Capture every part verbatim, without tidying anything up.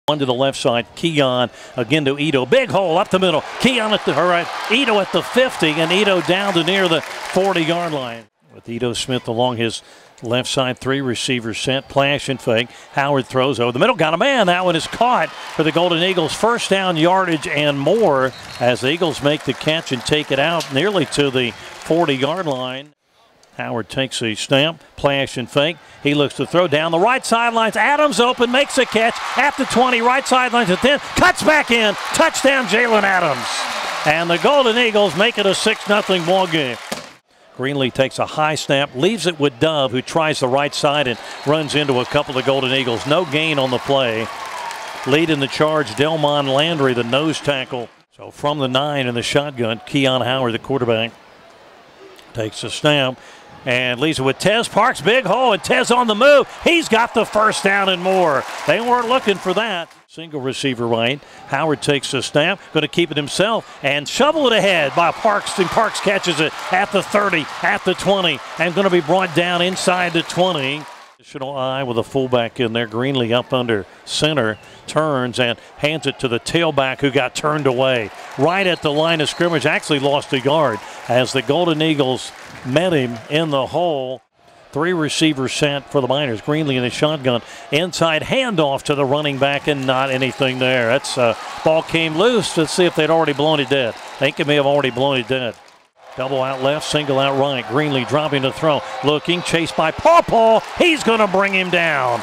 One to the left side, Keon again to Ito. Big hole up the middle. Keon at the, all right, Ito at the fifty, and Ito down to near the forty-yard line. With Ito Smith along his left side, three receivers set, flash and fake. Howard throws over the middle, got a man. That one is caught for the Golden Eagles. First down yardage and more as the Eagles make the catch and take it out nearly to the forty-yard line. Howard takes a snap, flash and fake. He looks to throw down the right sidelines. Adams open, makes a catch at the twenty, right sidelines at ten, cuts back in. Touchdown, Jalen Adams. And the Golden Eagles make it a six nothing ball game. Greenlee takes a high snap, leaves it with Dove, who tries the right side and runs into a couple of Golden Eagles. No gain on the play. Leading the charge, Delmon Landry, the nose tackle. So from the nine in the shotgun, Keon Howard, the quarterback, takes a snap and leaves it with Tez Parks. Big hole, and Tez on the move. He's got the first down and more. They weren't looking for that. Single receiver right. Howard takes a snap, going to keep it himself and shovel it ahead by Parks, and Parks catches it at the thirty, at the twenty, and going to be brought down inside the twenty. Additional eye with a fullback in there. Greenlee up under center, turns and hands it to the tailback who got turned away. Right at the line of scrimmage, actually lost a yard as the Golden Eagles met him in the hole. Three receivers set for the Miners. Greenlee in the shotgun. Inside handoff to the running back and not anything there. That's uh, ball came loose. Let's see if they'd already blown it dead. I think it may have already blown it dead. Double out left, single out right. Greenlee dropping to throw. Looking, chased by Paw Paw. He's going to bring him down.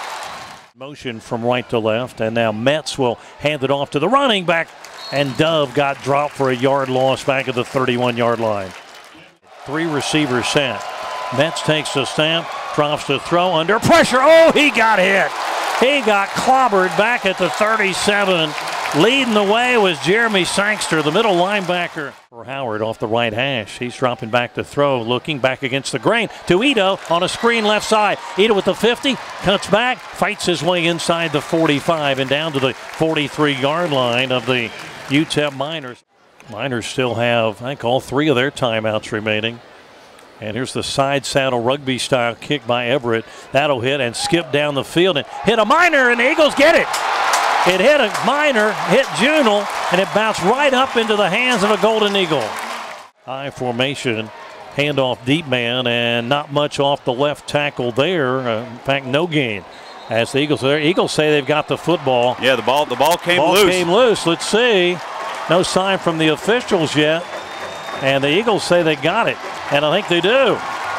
Motion from right to left, and now Metz will hand it off to the running back, and Dove got dropped for a yard loss back at the thirty-one-yard line. Three receivers set. Metz takes the snap, drops to throw under pressure. Oh, he got hit. He got clobbered back at the thirty-seven. Leading the way was Jeremy Sangster, the middle linebacker for Howard off the right hash. He's dropping back to throw, looking back against the grain to Ito on a screen left side. Ito with the fifty, cuts back, fights his way inside the forty-five and down to the forty-three-yard line of the U T E P Miners. Miners still have, I think, all three of their timeouts remaining. And here's the side saddle rugby style kick by Everett. That'll hit and skip down the field and hit a Miner, and the Eagles get it. It hit a Miner, hit Junel, and it bounced right up into the hands of a Golden Eagle. High formation, handoff deep man, and not much off the left tackle there. Uh, in fact, no gain. As the Eagles, the Eagles say they've got the football. Yeah, the ball, the ball came ball loose. Ball came loose. Let's see. No sign from the officials yet. And the Eagles say they got it, and I think they do.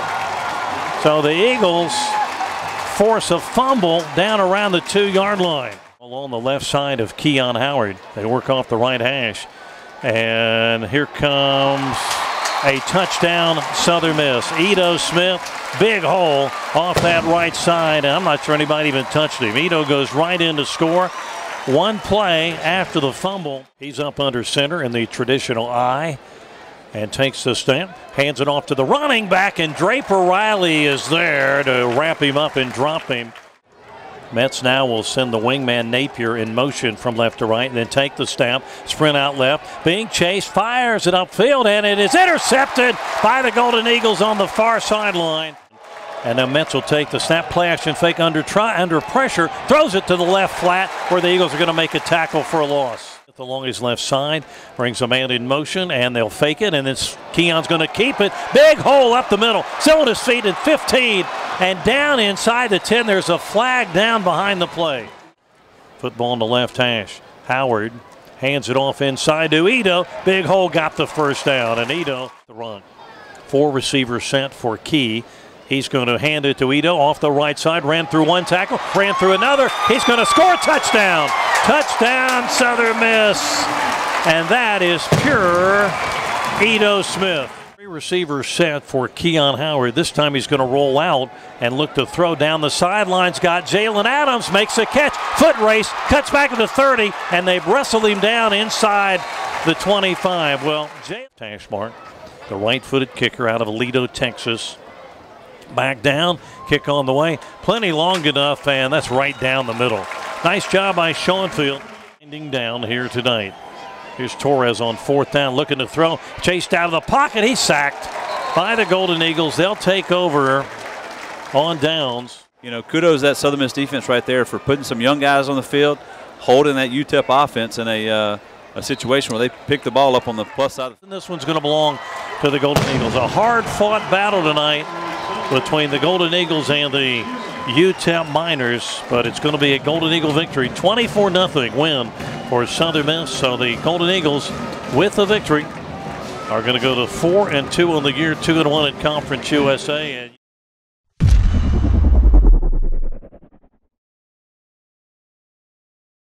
So the Eagles force a fumble down around the two-yard line. Along the left side of Keon Howard. They work off the right hash. And here comes a touchdown Southern Miss. Ito Smith, big hole off that right side. And I'm not sure anybody even touched him. Ito goes right in to score. One play after the fumble. He's up under center in the traditional I. And takes the snap, hands it off to the running back, and Draper Riley is there to wrap him up and drop him. Metz now will send the wingman Napier in motion from left to right, and then take the snap, sprint out left, being chased, fires it upfield, and it is intercepted by the Golden Eagles on the far sideline. And then Metz will take the snap, play action fake under, try, under pressure, throws it to the left flat where the Eagles are going to make a tackle for a loss. Along his left side, brings a man in motion, and they'll fake it, and then Keon's going to keep it. Big hole up the middle, still on his feet at fifteen, and down inside the ten. There's a flag down behind the play. Football on the left hash. Howard hands it off inside to Ito. Big hole, got the first down, and Ito the run. Four receivers sent for Key. He's going to hand it to Ito off the right side. Ran through one tackle, ran through another. He's going to score a touchdown. Touchdown, Southern Miss. And that is pure Ito Smith. Three receivers set for Keon Howard. This time he's going to roll out and look to throw down the sidelines. Got Jalen Adams, makes a catch. Foot race, cuts back to the thirty, and they've wrestled him down inside the twenty-five. Well, Jay Tashmark, the right-footed kicker out of Aledo, Texas. Back down, kick on the way. Plenty long enough, and that's right down the middle. Nice job by Schoenfield. Ending down here tonight. Here's Torres on fourth down, looking to throw. Chased out of the pocket. He's sacked by the Golden Eagles. They'll take over on downs. You know, kudos to that Southern Miss defense right there for putting some young guys on the field, holding that U T E P offense in a, uh, a situation where they pick the ball up on the plus side. And this one's going to belong to the Golden Eagles. A hard-fought battle tonight between the Golden Eagles and the U T E P Miners, but it's going to be a Golden Eagle victory. twenty-four nothing win for Southern Miss. So the Golden Eagles, with the victory, are going to go to four and two on the year, two and one in Conference U S A. And